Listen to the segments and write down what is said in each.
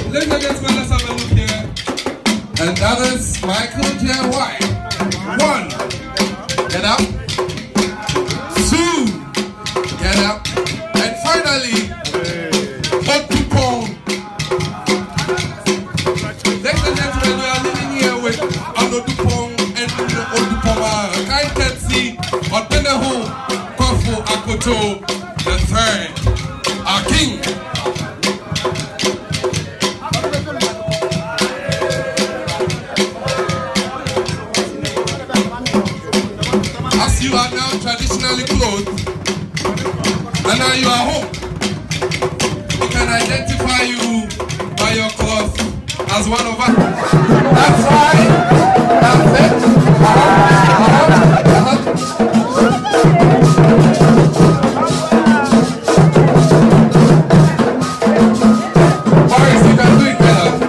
Ladies and gentlemen, let's have a look here. And that is Michael J. White. 1. Get up. 2. Get up. And finally, Otupong. Ladies and gentlemen, we are living here with Otupong and Otupong. Kai Tetsi, Otenehu, Kofu Akoto, the third, our king. As you are now traditionally clothed, and now you are home, we can identify you by your cloth as one of us. That's right. That's it. Boris, you can do it better.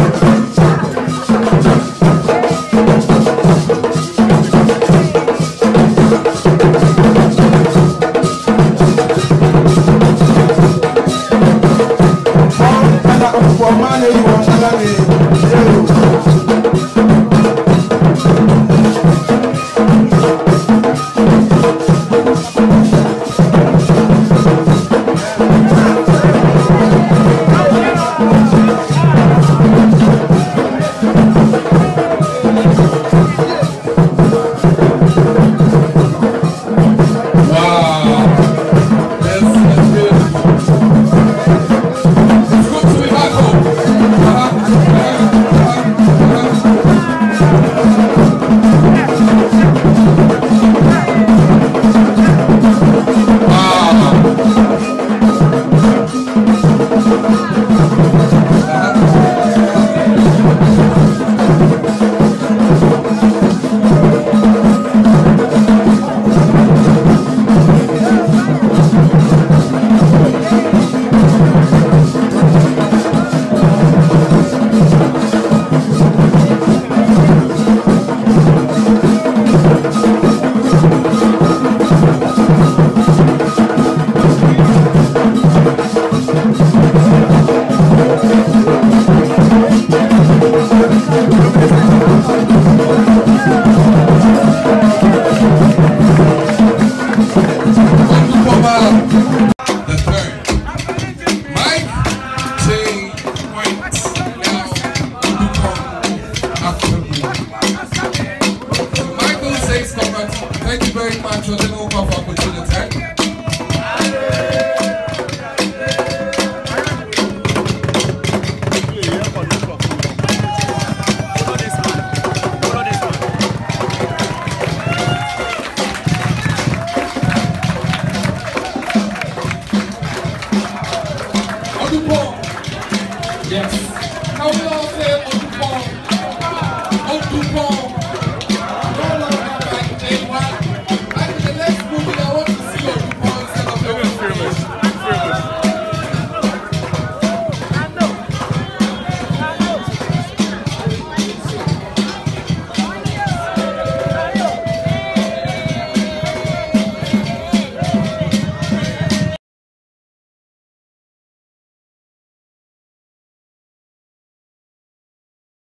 Thank you very much for the opportunity. Yes.